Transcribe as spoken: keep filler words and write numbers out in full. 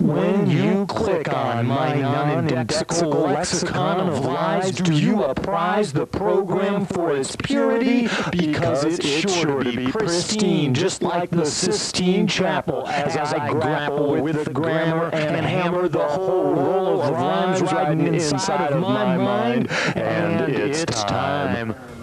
When you click on my non-indexical Lexicon of Lies, do you apprise the program for its purity? Because it's sure to be pristine, just like the Sistine Chapel, as I grapple with the grammar and hammer the whole roll of rhymes riding inside of my mind. And it's time.